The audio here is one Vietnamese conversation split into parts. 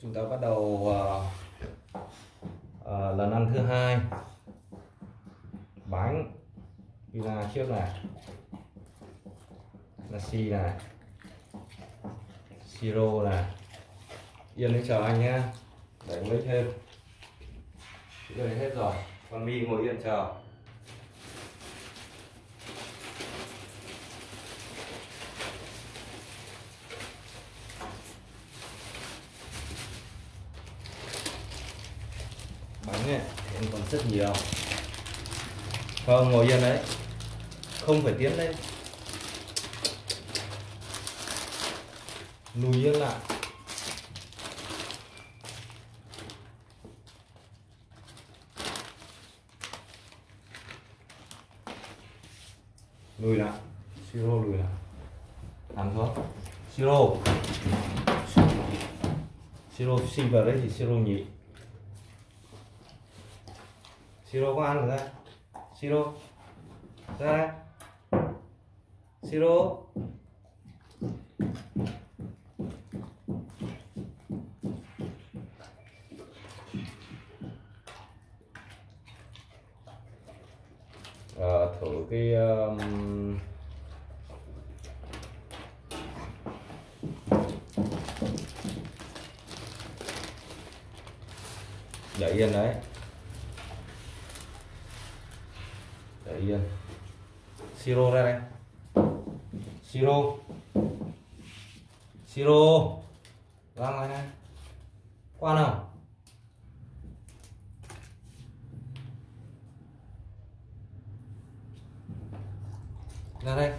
Chúng ta bắt đầu lần ăn thứ hai. Bánh pizza trước này, nasi này, siro này. Yên đấy, chờ anh nhé, để anh lấy thêm. Cái này hết rồi, con My ngồi yên chờ. Bánh này em còn rất nhiều. Không, ngồi yên đấy, không phải tiến lên, lùi yên lại. Lùi lại, siro lùi lại, nằm xuống. Siro sinh vào đấy thì siro nhỉ. Siro có ăn được ra. Siro ra đây. Siro thử cái để yên đấy, để yên. Siro ra đây. Siro ra ngoài này, qua nào. Ra đây.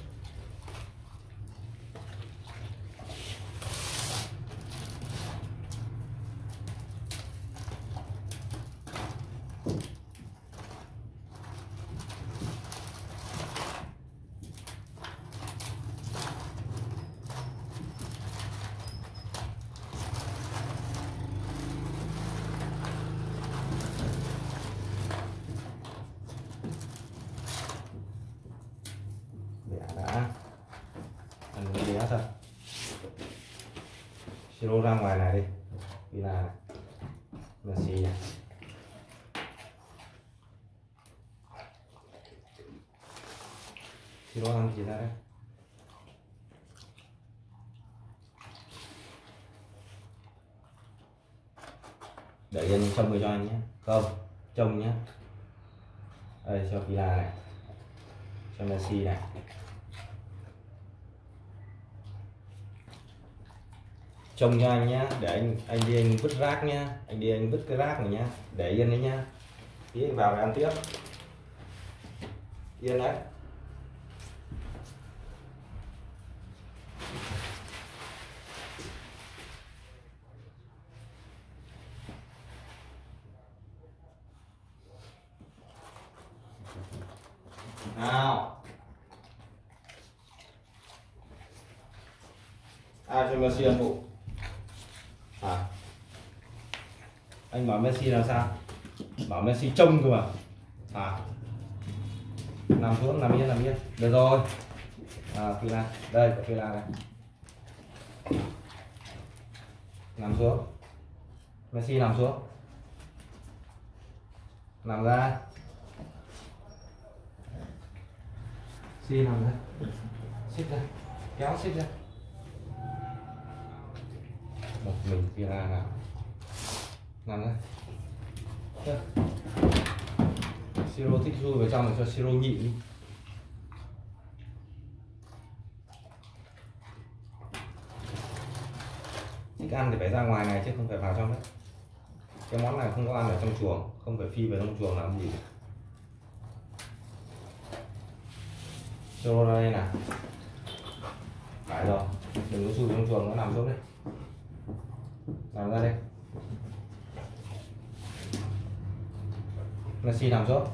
Thôi. Siro ra ngoài này đi, vì là xì này. Siro ăn gì ra đây. Để yên trông người cho anh nhé. Không, trông nhé. Đây cho pila này, cho Messi này. Trông cho anh nhá, để anh đi anh vứt rác nhá, anh đi anh vứt cái rác này nhá, để yên đấy nhá. Tí anh vào để ăn tiếp. Yên đấy. Nào. Ai cho Messi ăn phụ? À, anh bảo Messi là sao? Bảo Messi trông cơ mà. À, nằm xuống, nằm yên. Được rồi. À, Fila, đây có Fila đây. Nằm xuống. Messi nằm xuống. Nằm ra. Messi nằm ra. Xích ra, kéo xích ra. Một mình Fila nào. Nằm ra. Siro thích chui vào trong để cho Siro nhịn đi. Thích ăn thì phải ra ngoài này chứ không phải vào trong đấy. Cái món này không có ăn ở trong chuồng, không phải phi vào trong chuồng làm gì. Siro ra đây nào. Phải rồi, đừng có chui trong chuồng, nó nằm xuống đây. Nằm ra đây. Messi nằm xuống.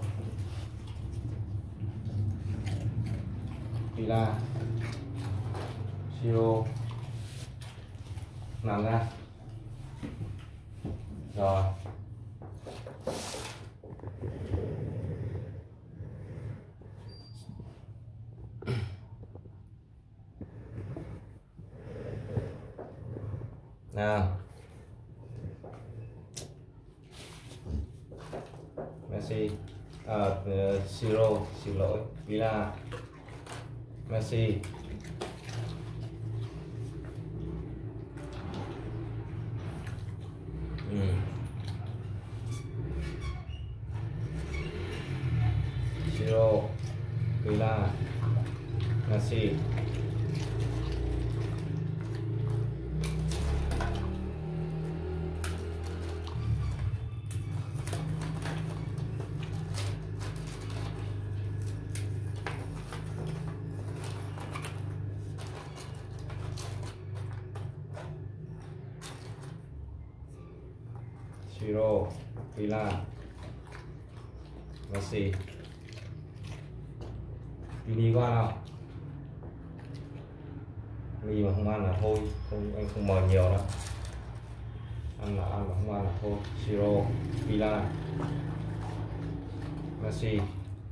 Fila, Siro nằm ra. Rồi. Nào. Messi, Siro, xin lỗi, Villa, Messi, Siro, Villa, Messi, Siro, Villa, Messi. Vini có ăn không? Vì mà không ăn là thôi, không, anh không mời nhiều đâu. Ăn là ăn, mà không ăn là thôi. Siro, Villa, Messi,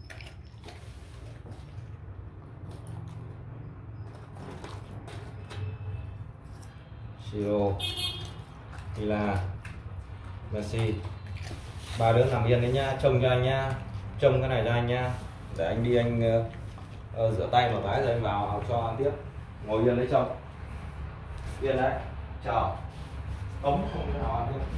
Siro, Villa, Messi. Ba đứa nằm yên đấy nhá, trông cho anh nhá, trông cái này cho anh nhá, để anh đi anh rửa tay một cái rồi anh vào học cho ăn tiếp. Ngồi yên đấy trông, yên đấy, chờ cống không thể nào ăn được.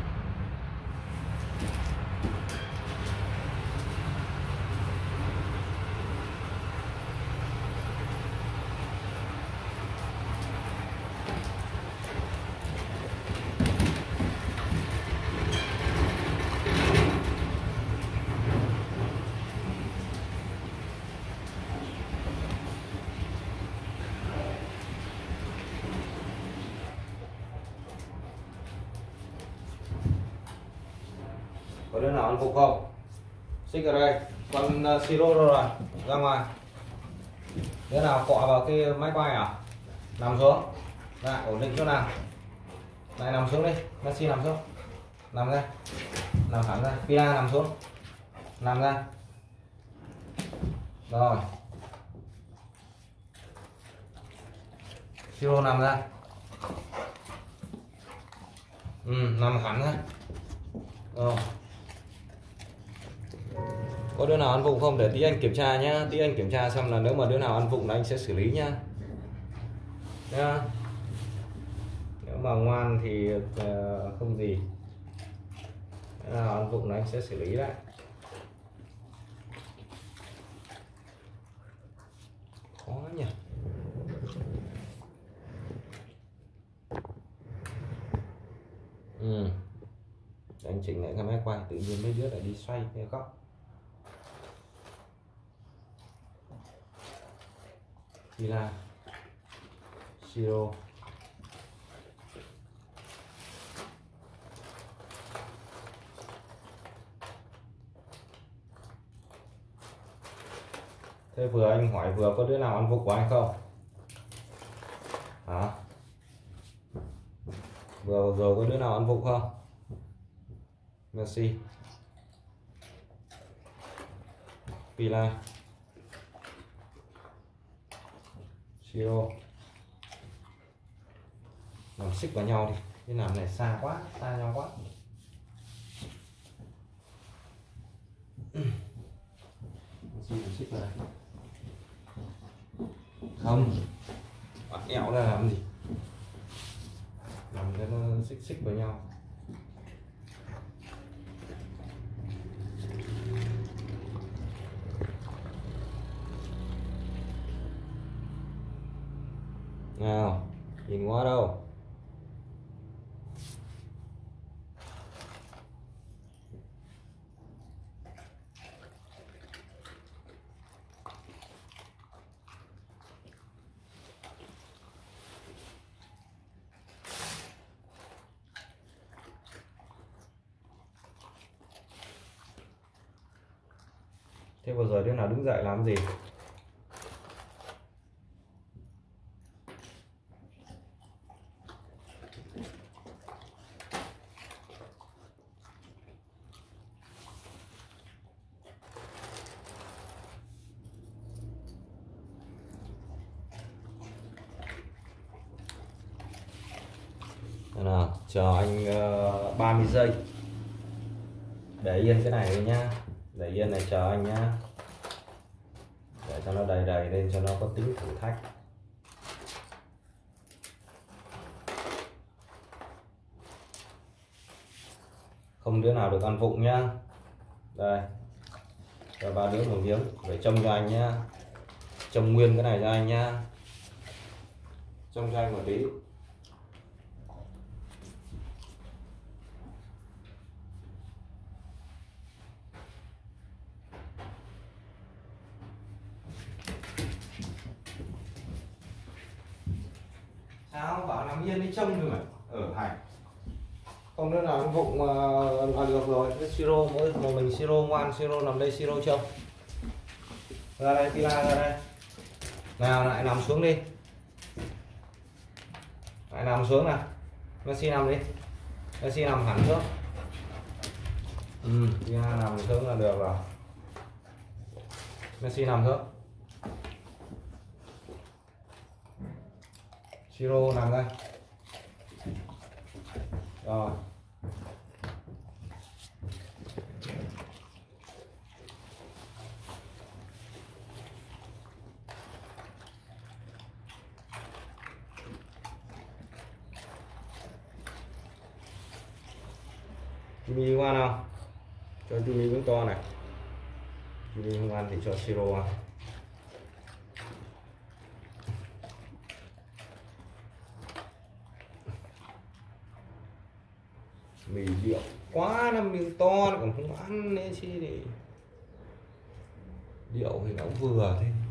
Có đứa nào ăn phục không? Xích ở đây, con siro đâu rồi? Ra ngoài. Đứa nào cọ vào cái máy quay à? Nằm xuống. Ra, ổn định chỗ nào? Này nằm xuống đi, Messi nằm xuống. Nằm ra. Nằm thẳng ra, Pia nằm xuống. Nằm ra. Rồi. Siro nằm ra. Nằm thẳng ra. Rồi. Có đứa nào ăn vụng không để tí anh kiểm tra nhá, tí anh kiểm tra xem là nếu mà đứa nào ăn vụng là anh sẽ xử lý nhá. Nếu mà ngoan thì không gì, đứa nào ăn vụng là anh sẽ xử lý đấy. Khó nhỉ. Để anh chỉnh lại cái máy quay, tự nhiên mấy đứa lại đi xoay cái góc. Villa, Siro, thế vừa anh hỏi vừa có đứa nào ăn vụng của anh không? Hả? Vừa rồi có đứa nào ăn vụng không? Messi, Villa, Siro. Làm xích vào nhau đi, cái làm này xa quá, xa nhau quá. Xích vào đây. Không, bắt ẻo ra làm gì, làm cho nó xích vào nhau. Nào, nhìn qua đâu. Thế vừa rồi đứa nào đứng dậy làm gì? Nào, chờ anh 30 giây. Để yên cái này nhá. Để yên này chờ anh nhá, để cho nó đầy đầy lên cho nó có tính thử thách. Không đứa nào được ăn vụng nhá. Đây, cho ba đứa một miếng để trông cho anh nhá, trông nguyên cái này cho anh nhá, trông cho anh một tí. Sao bảo nằm yên đi trông được mà ở Hành, không đứa nào ăn vụng là được rồi. Cái siro mỗi một mình siro ngoan, siro nằm đây siro trông. Ra đây Pila, ra đây nào, lại nằm xuống đi, lại nằm xuống nào. Messi nằm đi, Messi nằm hẳn xuống. Pila nằm xuống là được rồi. Messi nằm xuống, siro nằm đây rồi. Jimmy ngoan không? Cho Jimmy miếng to này. Jimmy không ăn thì cho siro ăn. Mì điệu quá, nó miếng to nó còn không ăn nên chi thì điệu thì nó cũng vừa thế.